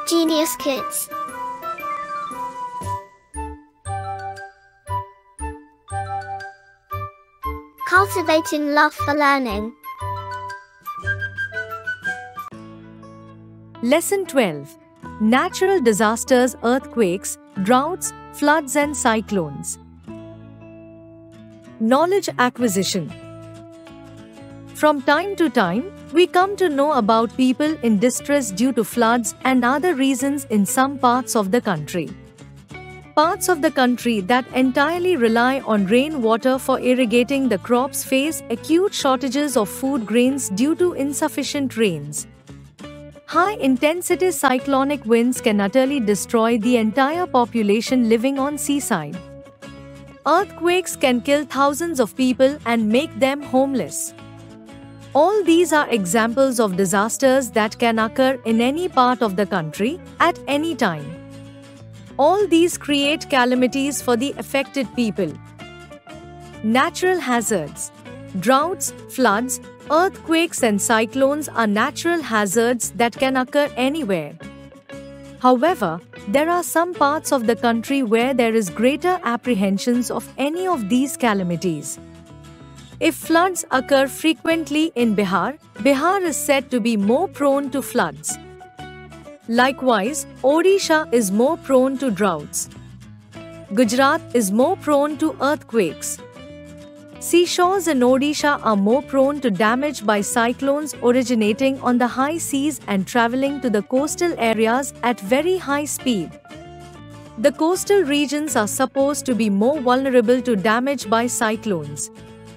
Genius Kids. Cultivating love for learning. Lesson 12. Natural disasters, earthquakes, droughts, floods and cyclones. Knowledge acquisition. From time to time, we come to know about people in distress due to floods and other reasons in some parts of the country. Parts of the country that entirely rely on rainwater for irrigating the crops face acute shortages of food grains due to insufficient rains. High-intensity cyclonic winds can utterly destroy the entire population living on seaside. Earthquakes can kill thousands of people and make them homeless. All these are examples of disasters that can occur in any part of the country at any time. All these create calamities for the affected people. Natural hazards. Droughts, floods, earthquakes and cyclones are natural hazards that can occur anywhere. However, there are some parts of the country where there is greater apprehensions of any of these calamities. If floods occur frequently in Bihar, Bihar is said to be more prone to floods. Likewise, Odisha is more prone to droughts. Gujarat is more prone to earthquakes. Seashores in Odisha are more prone to damage by cyclones originating on the high seas and traveling to the coastal areas at very high speed. The coastal regions are supposed to be more vulnerable to damage by cyclones.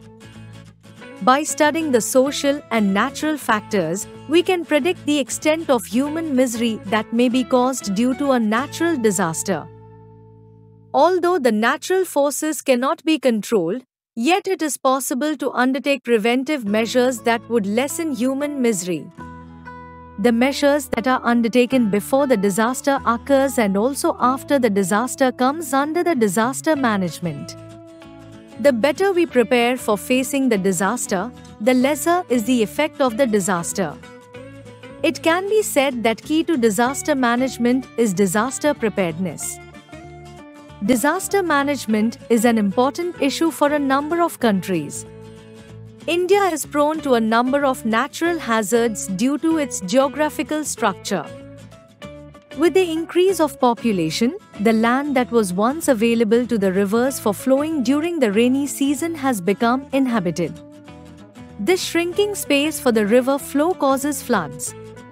By studying the social and natural factors, we can predict the extent of human misery that may be caused due to a natural disaster. Although the natural forces cannot be controlled, yet it is possible to undertake preventive measures that would lessen human misery. The measures that are undertaken before the disaster occurs and also after the disaster comes under the disaster management. The better we prepare for facing the disaster, the lesser is the effect of the disaster. It can be said that key to disaster management is disaster preparedness. Disaster management is an important issue for a number of countries. India is prone to a number of natural hazards due to its geographical structure. With the increase of population, the land that was once available to the rivers for flowing during the rainy season has become inhabited. This shrinking space for the river flow causes floods.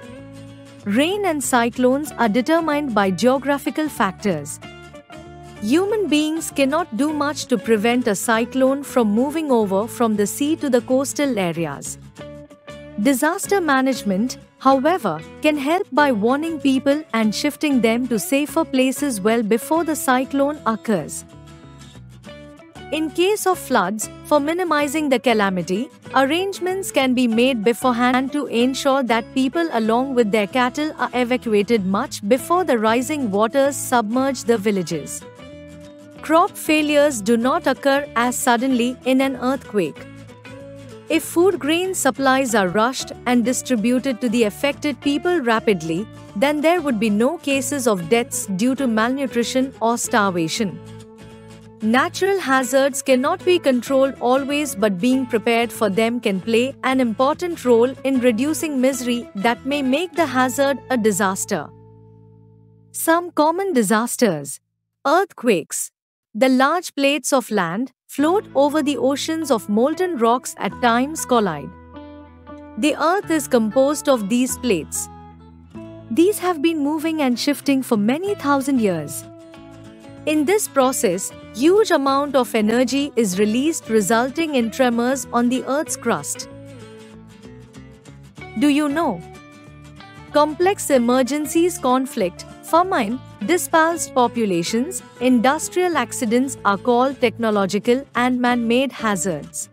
Rain and cyclones are determined by geographical factors. Human beings cannot do much to prevent a cyclone from moving over from the sea to the coastal areas. Disaster management, however, can help by warning people and shifting them to safer places well before the cyclone occurs. In case of floods, for minimizing the calamity, arrangements can be made beforehand to ensure that people along with their cattle are evacuated much before the rising waters submerge the villages. Crop failures do not occur as suddenly in an earthquake. If food grain supplies are rushed and distributed to the affected people rapidly, then there would be no cases of deaths due to malnutrition or starvation. Natural hazards cannot be controlled always, but being prepared for them can play an important role in reducing misery that may make the hazard a disaster. Some common disasters. Earthquakes. The large plates of land float over the oceans of molten rocks at times collide. The earth is composed of these plates. These have been moving and shifting for many thousand years. In this process, huge amount of energy is released, resulting in tremors on the earth's crust. Do you know? Complex emergencies, conflict, famine, displaced populations, industrial accidents are called technological and man-made hazards.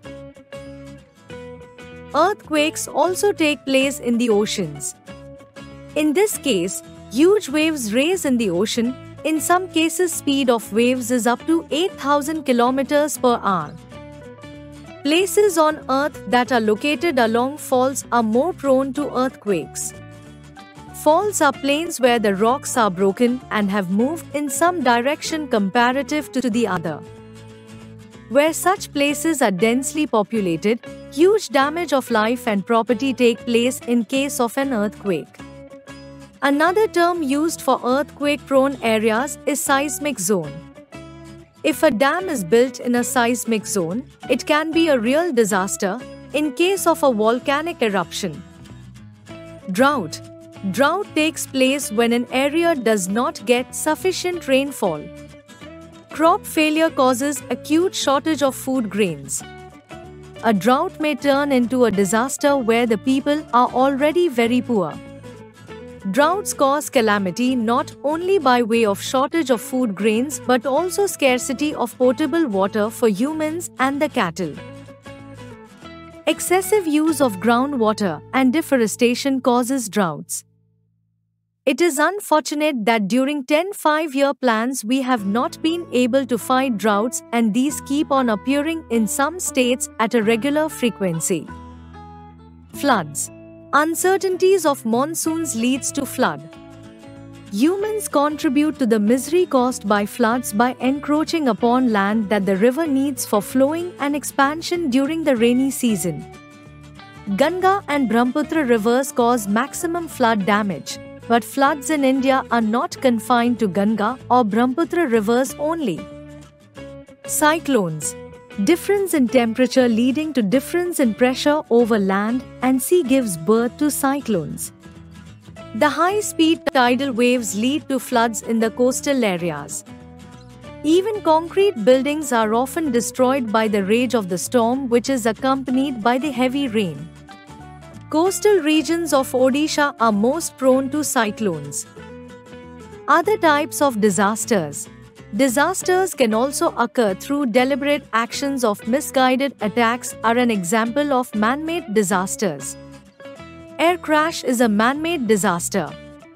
Earthquakes also take place in the oceans. In this case, huge waves raise in the ocean. In some cases, speed of waves is up to 8,000 kilometers per hour. Places on Earth that are located along faults are more prone to earthquakes. Faults are plains where the rocks are broken and have moved in some direction comparative to the other. Where such places are densely populated, huge damage of life and property take place in case of an earthquake. Another term used for earthquake-prone areas is seismic zone. If a dam is built in a seismic zone, it can be a real disaster in case of a volcanic eruption. Drought. Drought takes place when an area does not get sufficient rainfall. Crop failure causes acute shortage of food grains. A drought may turn into a disaster where the people are already very poor. Droughts cause calamity not only by way of shortage of food grains but also scarcity of potable water for humans and the cattle. Excessive use of groundwater and deforestation causes droughts. It is unfortunate that during 10 5-year plans we have not been able to fight droughts, and these keep on appearing in some states at a regular frequency. Floods. Uncertainties of monsoons leads to flood. Humans contribute to the misery caused by floods by encroaching upon land that the river needs for flowing and expansion during the rainy season. Ganga and Brahmaputra rivers cause maximum flood damage. But floods in India are not confined to Ganga or Brahmaputra rivers only. Cyclones. Difference in temperature leading to difference in pressure over land and sea gives birth to cyclones. The high-speed tidal waves lead to floods in the coastal areas. Even concrete buildings are often destroyed by the rage of the storm, which is accompanied by the heavy rain. Coastal regions of Odisha are most prone to cyclones. Other types of disasters. Disasters can also occur through deliberate actions of misguided attacks are an example of man-made disasters. Air crash is a man-made disaster.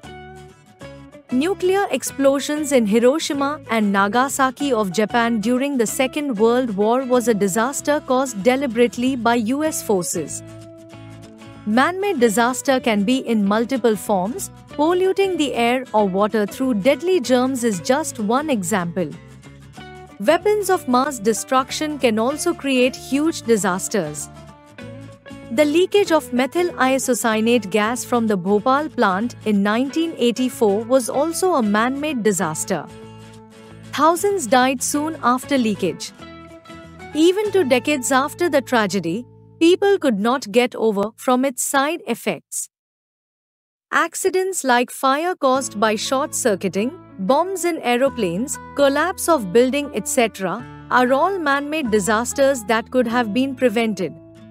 Nuclear explosions in Hiroshima and Nagasaki of Japan during the Second World War was a disaster caused deliberately by US forces. Man-made disaster can be in multiple forms. Polluting the air or water through deadly germs is just one example. Weapons of mass destruction can also create huge disasters. The leakage of methyl isocyanate gas from the Bhopal plant in 1984 was also a man-made disaster. Thousands died soon after leakage. Even 2 decades after the tragedy, people could not get over from its side effects. Accidents like fire caused by short-circuiting, bombs in aeroplanes, collapse of building, etc., are all man-made disasters that could have been prevented.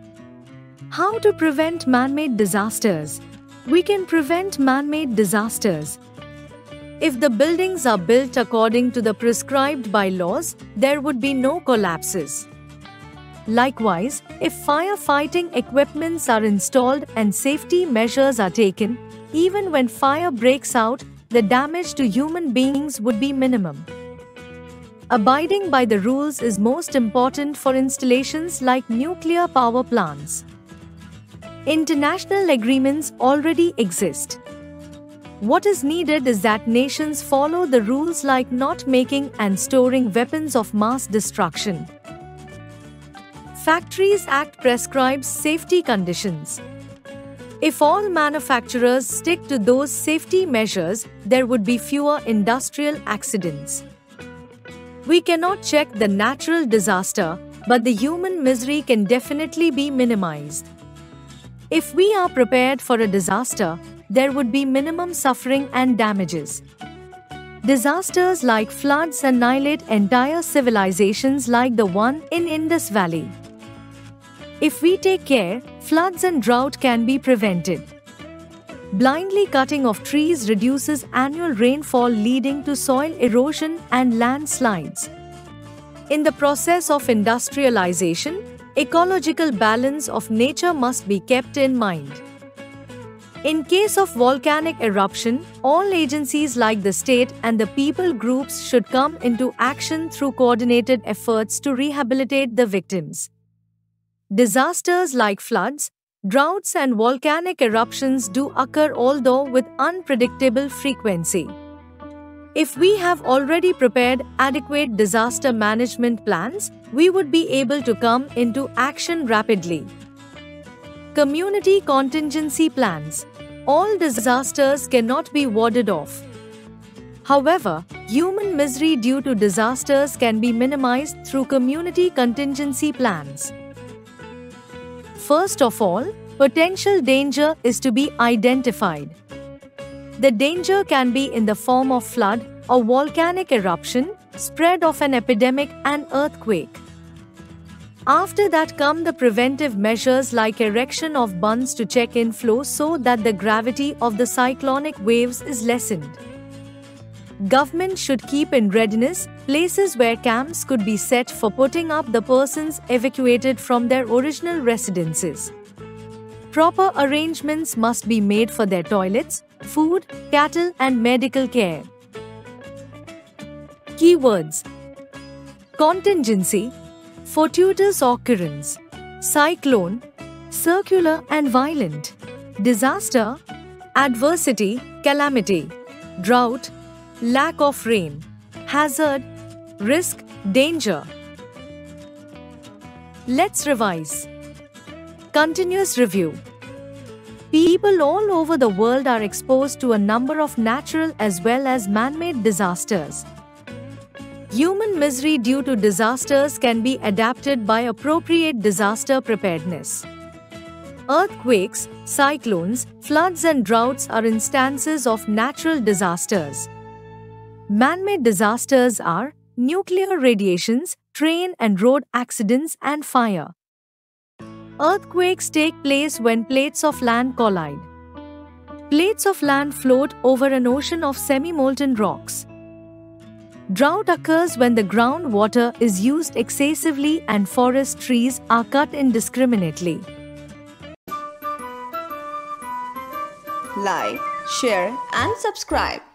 How to prevent man-made disasters? We can prevent man-made disasters. If the buildings are built according to the prescribed bylaws, there would be no collapses. Likewise, if firefighting equipments are installed and safety measures are taken, even when fire breaks out, the damage to human beings would be minimum. Abiding by the rules is most important for installations like nuclear power plants. International agreements already exist. What is needed is that nations follow the rules like not making and storing weapons of mass destruction. Factories Act prescribes safety conditions. If all manufacturers stick to those safety measures, there would be fewer industrial accidents. We cannot check the natural disaster, but the human misery can definitely be minimized. If we are prepared for a disaster, there would be minimum suffering and damages. Disasters like floods annihilate entire civilizations like the one in Indus Valley. If we take care, floods and drought can be prevented. Blindly cutting of trees reduces annual rainfall, leading to soil erosion and landslides. In the process of industrialization, ecological balance of nature must be kept in mind. In case of volcanic eruption, all agencies like the state and the people groups should come into action through coordinated efforts to rehabilitate the victims. Disasters like floods, Droughts and volcanic eruptions do occur, although with unpredictable frequency. If we have already prepared adequate disaster management plans, we would be able to come into action rapidly. Community contingency plans. All disasters cannot be warded off. However, human misery due to disasters can be minimized through community contingency plans. First of all, potential danger is to be identified. The danger can be in the form of flood or volcanic eruption, spread of an epidemic, and earthquake. After that come the preventive measures like erection of bunds to check inflow so that the gravity of the cyclonic waves is lessened. Government should keep in readiness places where camps could be set for putting up the persons evacuated from their original residences. Proper arrangements must be made for their toilets, food, cattle, and medical care. Keywords: contingency, fortuitous occurrence, cyclone, circular and violent, disaster, adversity, calamity, drought, lack of rain, hazard, risk, danger. Let's revise. Continuous review. People all over the world are exposed to a number of natural as well as man-made disasters. Human misery due to disasters can be adapted by appropriate disaster preparedness. Earthquakes, cyclones, floods and droughts are instances of natural disasters. Man-made disasters are nuclear radiations, train and road accidents, and fire. Earthquakes take place when plates of land collide. Plates of land float over an ocean of semi-molten rocks. Drought occurs when the groundwater is used excessively and forest trees are cut indiscriminately. Like, share and subscribe.